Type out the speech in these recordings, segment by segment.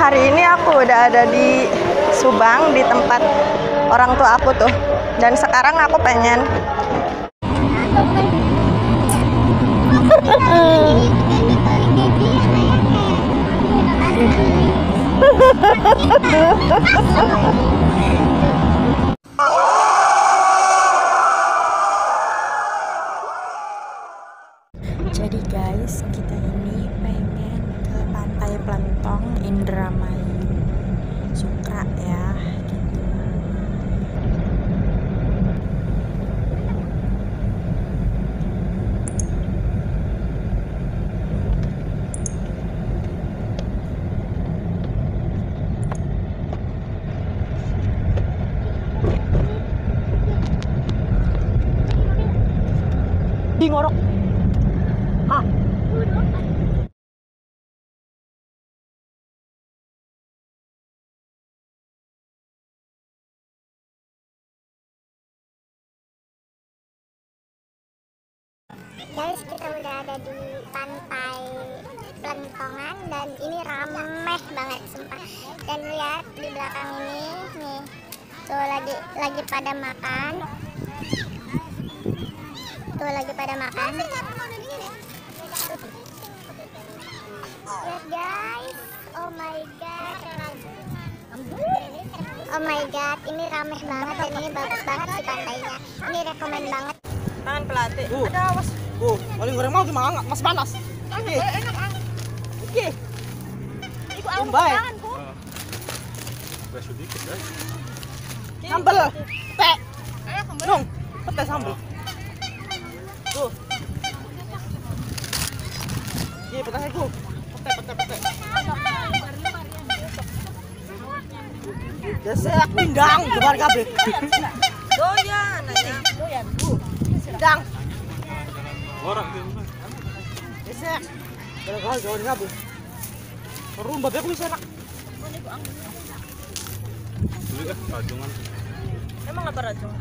hari ini aku udah ada di Subang, di tempat orang tua aku tuh. Dan sekarang aku pengen jadi guys, kita ini pengen ke Pantai Plentong Indramayu Sukra ya gitu. Di ngorok. Ah. Guys, kita udah ada di Pantai Plentongan dan ini rameh banget sumpah. Dan lihat di belakang ini nih, tuh lagi pada makan. Tuh lagi pada makan. Lihat guys, oh my god. Oh my god, ini rameh banget dan ini bagus banget sih pantainya. Ini rekomen banget. Tangan pelatih. Ada awas. Paling goreng mau gimana? Masih panas. Oke. Oke. Iku aku Baik. tanganku. Sedikit guys. Sambel. Pete. Nung, pete sambel. Tuh. Iya, pete aku. Pete. Dasar pindang jebar kabeh. Doyan aja. Doyan. Pindang. Orang tuh. Dasar. Kalau jauh di kabeh. Perlu mbak aku bisa enak. Beli kan rajungan. Emang apa racun?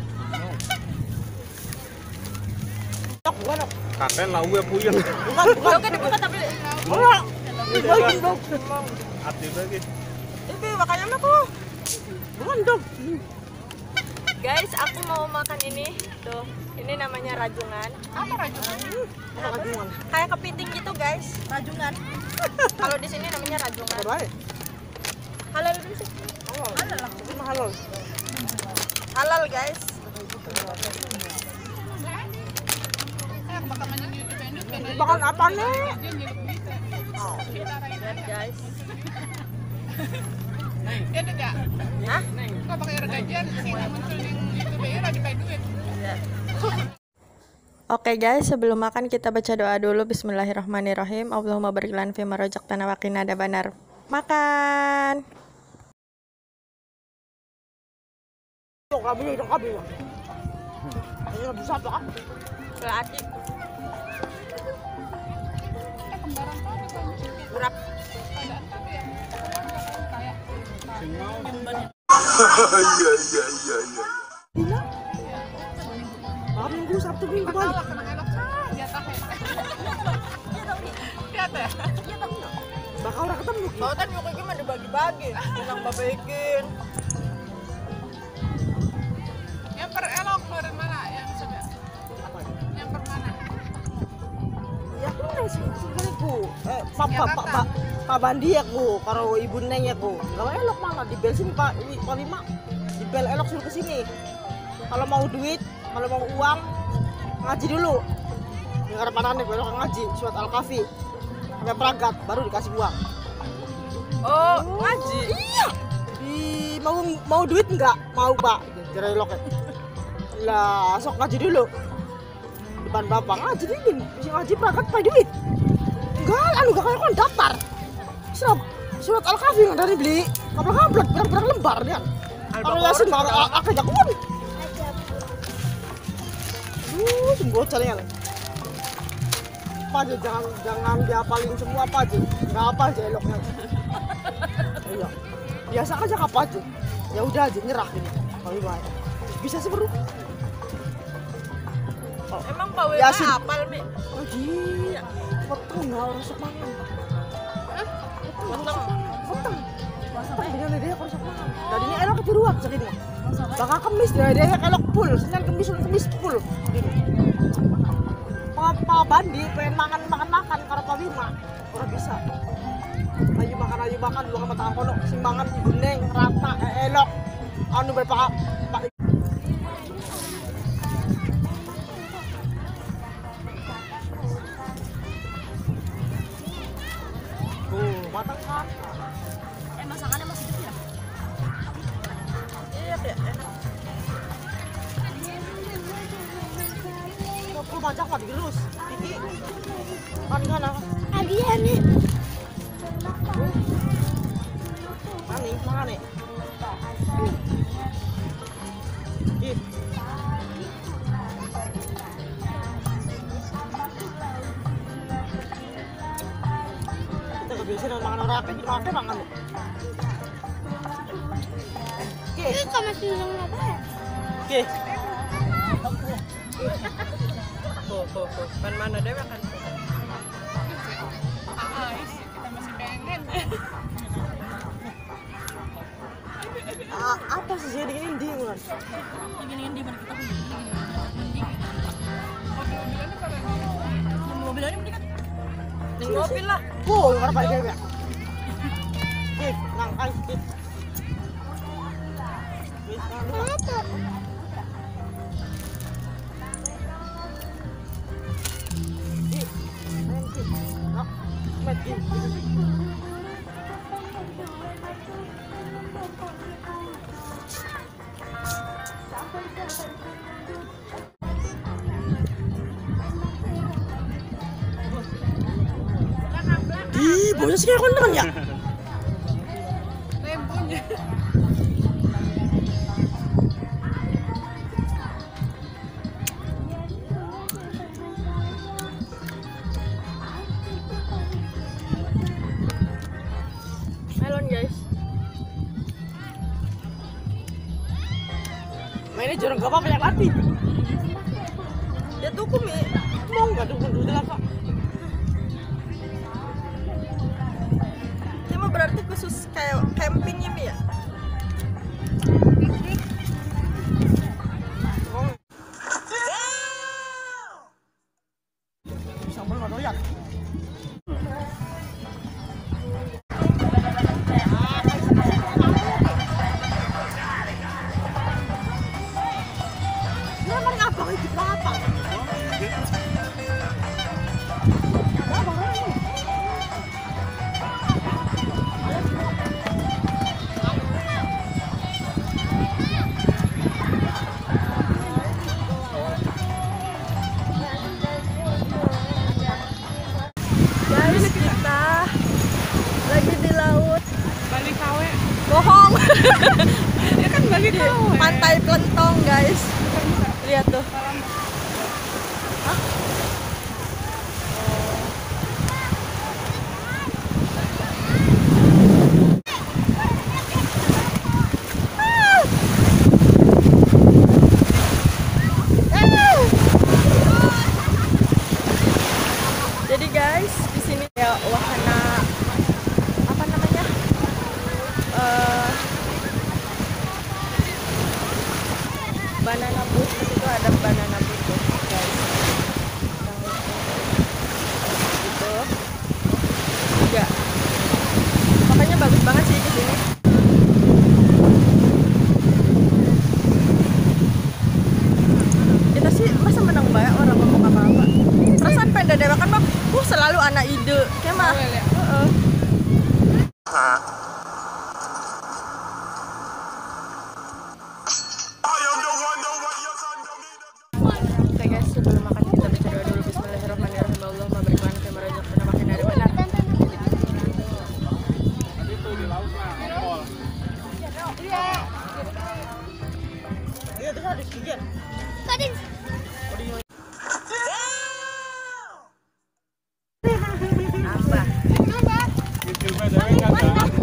Bukan. Kakek lau ya puyeng. Bukan. Oke, dibuka tapi Ora. Baik dong. Hati lagi. itu makanya mah kok. Bukan dong. Guys, aku mau makan ini. Tuh, ini namanya rajungan. Apa rajungan? Rajungan. Kayak kepiting gitu, guys. Rajungan. Kalau di sini namanya rajungan. Baik. Halal dulu sih. Halal. Cuma halal. Halal, guys. Makan apa nih? Lihat, guys. Ya ada gak? Hah? Kok pakai gajian sini muncul yang itu bayar dipakai duit. Ya. Oke guys, sebelum makan kita baca doa dulu. Bismillahirrahmanirrahim. Allahumma barik lana fima razaqtana wa qina adzabannar. Makan. Kabel. Ayo bisa tuh. Pelatih. Kembaran kami kan. Urap. Keadaan kami ya. Kayak Sing mau. Iya. Maaf minggu Sabtu minggu balik. elok kena elok dia tahu. Lihat ya. Bakal udah ketemu. Mau kan mau gimana dibagi-bagi. Yang babakin. Yang per elok dari mana yang sudah? Yang per mana? Ya aku nih sebenarnya ku. Pak Bandi ya ku, karo ibu neng ya ku. Kalau elok mana di bel sini Pak Lima. Di bel elok suruh ke sini. Kalau mau duit, kalau mau uang ngaji dulu. Dengar panane gue ngaji surat Al-Kahfi. Sampai peragat baru dikasih uang. Oh, ngaji. Iya. Mau duit enggak? Mau, Pak. Kira elok. Lah, sok ngaji dulu. Depan bapak ngaji dingin. Bisa ngaji peragat pakai duit. Enggak, gak kayak kon daftar. Surat Al-Kahfi yang dari beli. Kaplak berapa lembar dia. Kalau Yasin mah akeh jakun. Sembuh caranya. Apa aja jangan dihafalin semua apa aja. Enggak apa aja eloknya. Iya. Biasa aja apa aja. Ya udah aja nyerah ini. Kalau gimana? Bisa sih bro. Oh. Emang Pak WA Yasin. apal, Mi? Oh iya. Potong nggak orang semangat. Potong. Potong. dengan dia aku rusak makan. Dari ini elok keturuan segini. Bakal kemis dia elok full, senin kemis full. Gini. Pak Bandi pengen makan karena Pak Bima orang bisa. Ayo makan dua sama tangan kono simbangan ibu neng Ratna elok anu bae Pak matang kan. Masakannya masih kecil ya? Iya, enak. Aku macam apa digerus? Tiki. Kan apa? Adian nih. Ani, makan nih. Ih. Kita kebiasaan makan orang apa di makan. Oke. Ini kamu seneng apa ya? Oke. Tuh. Pan mana deh makan? Kita masih pengen. Apa sih jadi ini di bulan? Gini di mana kita punya? Mobil-mobilannya mending kan? Ning mobil lah. Berapa dia? Nangkai. Kenapa? Di bosnya sih kayak teman ya. Lempunya. Melon guys. Mainnya jorong gak apa-apa yang latih. Ya tuku mi. Mau nggak dukung dulu lah Pak? Ini mah berarti khusus kayak campingnya mi ya? Sambal nggak doyan. Dia mana apa itu apa? Guys, kita lagi di laut. Balik kawe. Bohong. Ya kan balik kawe. Pantai Plentong guys. Lihat tuh. Jadi guys, di sini ya wahana apa namanya? Banana boat. Di situ ada banana boat tuh, guys. Gitu. Ya. Makanya bagus banget sih di sini. Kita sih masa menang banyak orang ngomong apa-apa. Perasaan penda dewa kan mah selalu anak ide. Kayak mah. Heeh. Oke guys, sebelum makan kita baca doa dulu. Bismillahirrahmanirrahim. Allahumma barik lana fi ma razaqtana wa qina adzabannar. Tadi tuh di laut lah. Pol. Iya, terus ada sedikit. Kadin. Apa? Kecil banget kan kan.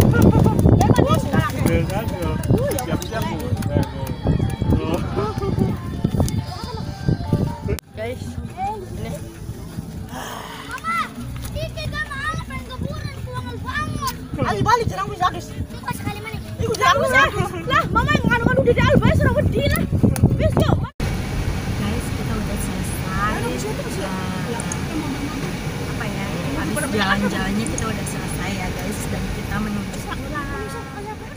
Kan siap-siap tuh. Tuh. Guys, ini Mama, Titi gak mau pengen keburan pulang banget. Ali balik jarang bisa guys. Suka sekali mana? Lah, mama yang nganu-nganu di albay sudah wedi lah. Wis yuk. Guys, kita udah selesai. Apa ya? Habis jalan-jalannya kita udah selesai ya guys, dan kita menuju pulang.